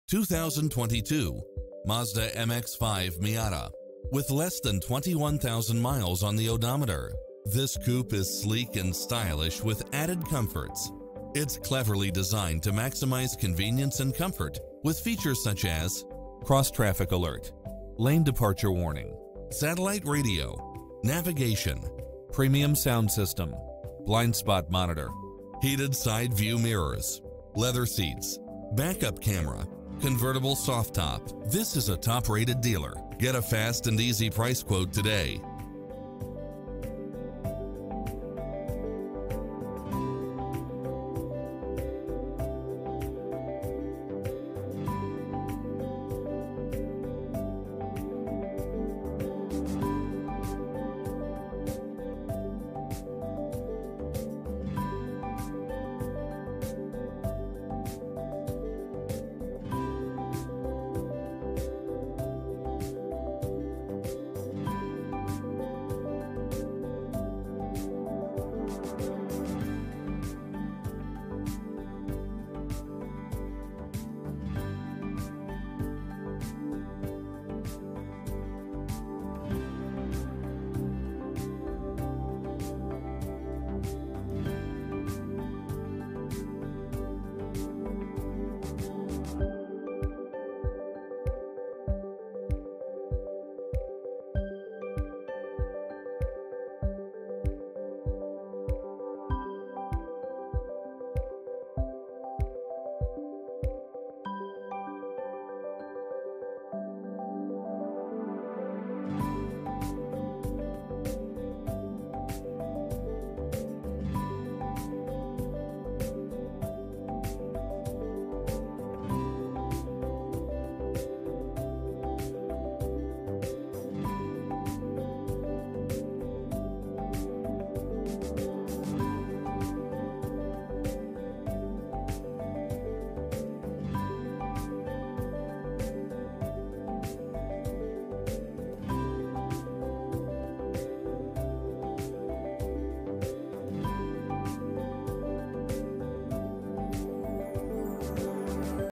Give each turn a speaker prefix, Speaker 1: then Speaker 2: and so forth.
Speaker 1: 2022 Mazda MX-5 Miata. With less than 21,000 miles on the odometer, this coupe is sleek and stylish with added comforts. It's cleverly designed to maximize convenience and comfort with features such as cross-traffic alert, lane departure warning, satellite radio, navigation, premium sound system, blind spot monitor, heated side view mirrors, leather seats, backup camera, convertible soft top. This is a top-rated dealer. Get a fast and easy price quote today.